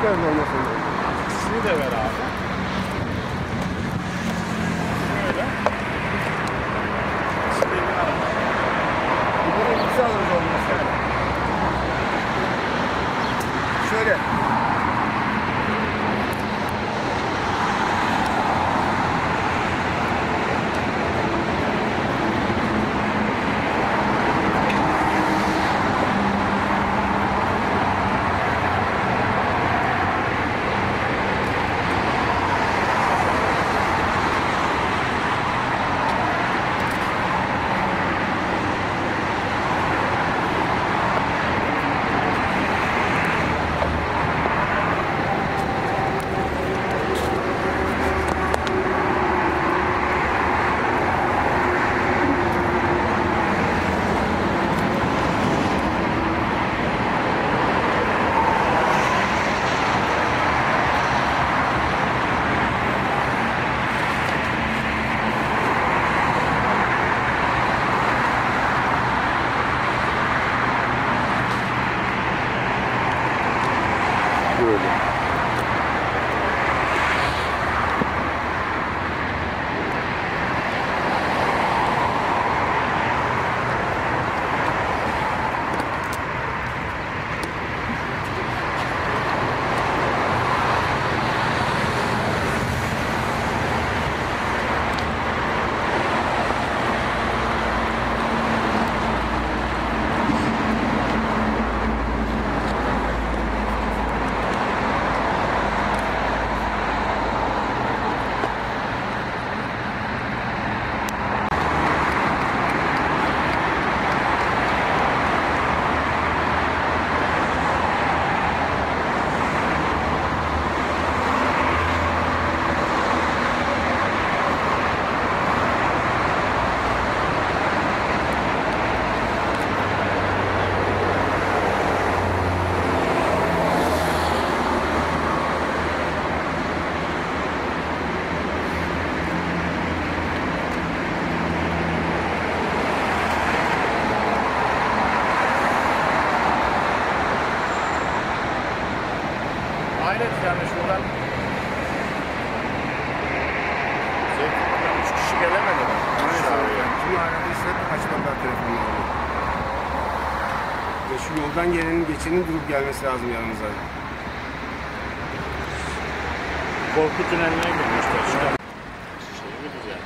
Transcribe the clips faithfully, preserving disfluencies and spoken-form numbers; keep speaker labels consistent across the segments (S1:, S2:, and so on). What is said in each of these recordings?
S1: çıkarız olmasın.
S2: İkisini de ver abi. Şöyle. İstediğin araba.
S1: Bir de ikisi alırız olmasın. Şöyle. Böyle.
S2: Aynen yani şuradan Zeytinburnu'dan üç kişi gelemedi mi?
S1: Kimi aradıysa açmadılar telefonlarını. Ve şu yoldan gelenin geçenin durup gelmesi lazım yanımıza.
S2: Korku tüneline girmişler. Şuradan. Şey güzel.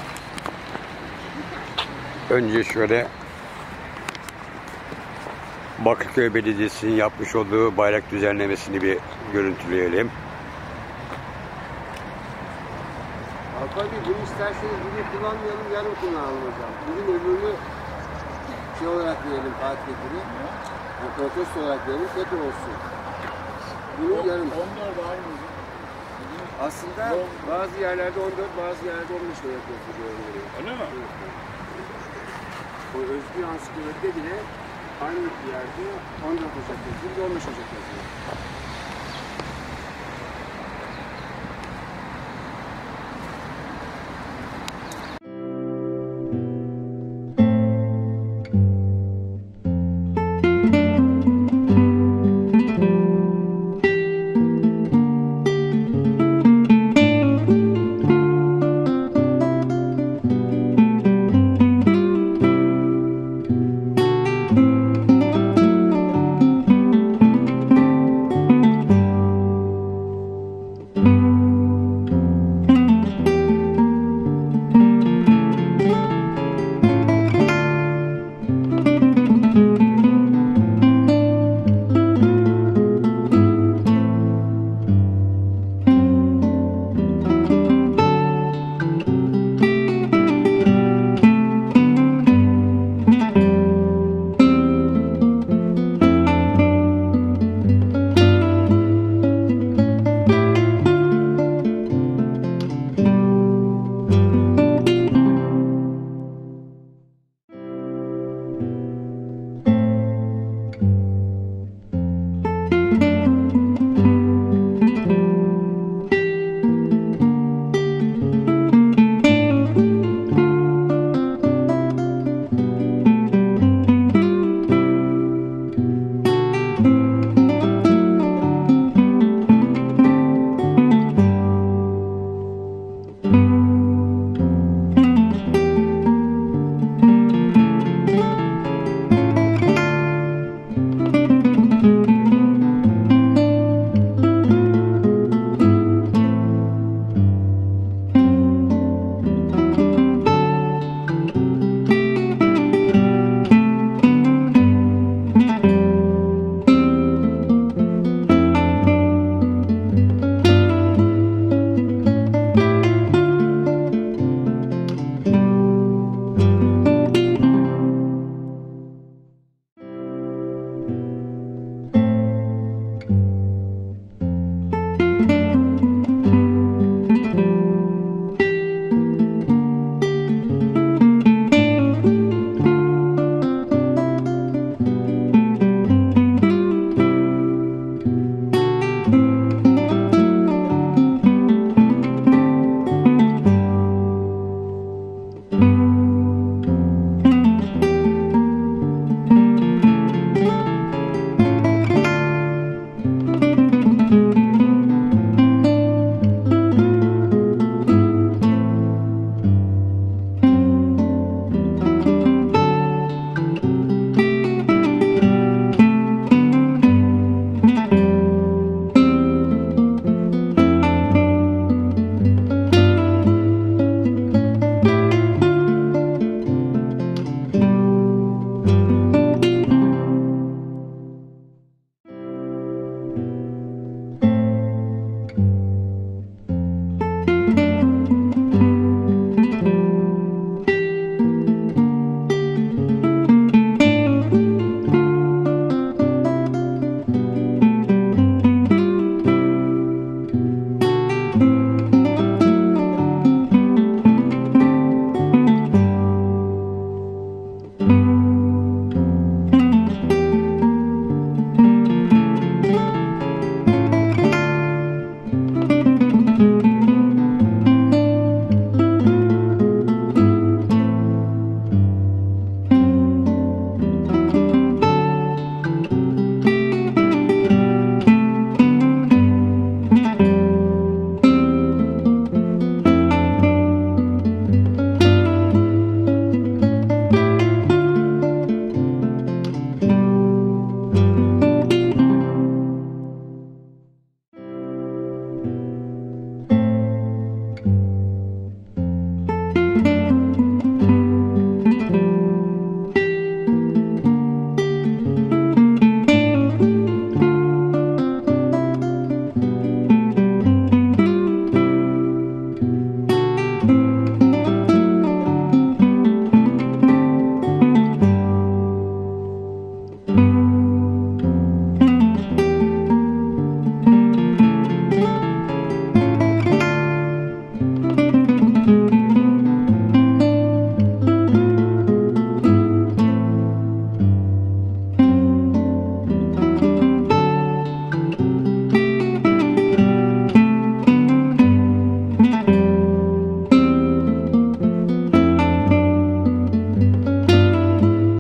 S3: Önce şöyle Bakırköy Belediyesi'nin yapmış olduğu bayrak düzenlemesini bir görüntüleyelim.
S1: Alpay Bey, bunu isterseniz bugün kullanmayalım, yarın kullanalım hocam. Bugün öbürünü şey olarak verelim, Fatih Bekir'i. Yani protesto olarak verelim, tekrar olsun. Bunu yarın.
S2: on dört aynı.
S1: Aslında bazı yerlerde on dört, bazı yerlerde on beş olarak yazılıyor.
S2: Öyle mi?
S1: Evet. O Özgür Ansiklopedi'de bile aynı yerde on dört Ocak yazıyor, on beş Ocak yazıyor.